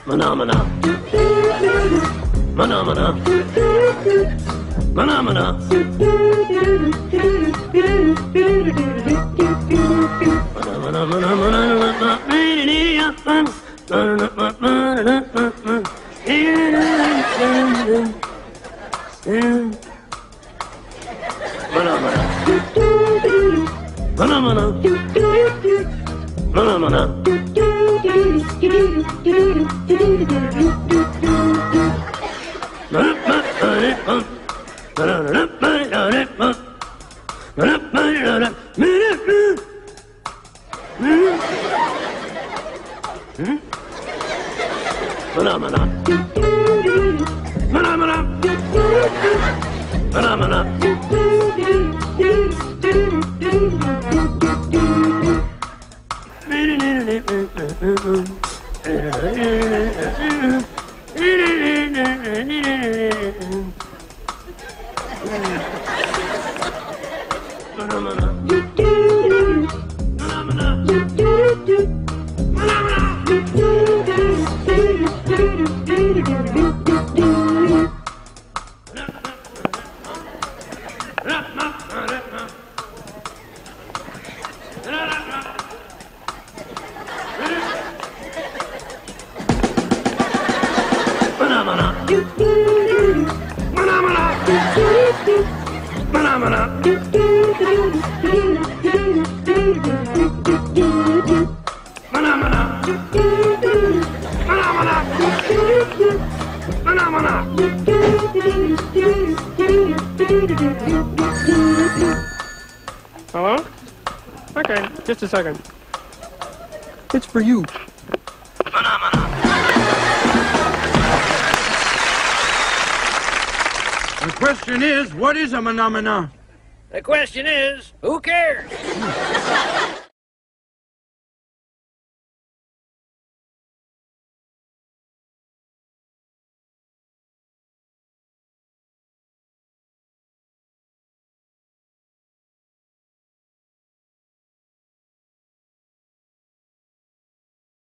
Phenomena. Phenomena. Phenomena. Phenomena. Phenomena. Phenomena. Phenomena. Phenomena. Hello? Okay, just a second. It's for you. The question is, what is a phenomena? The question is, who cares?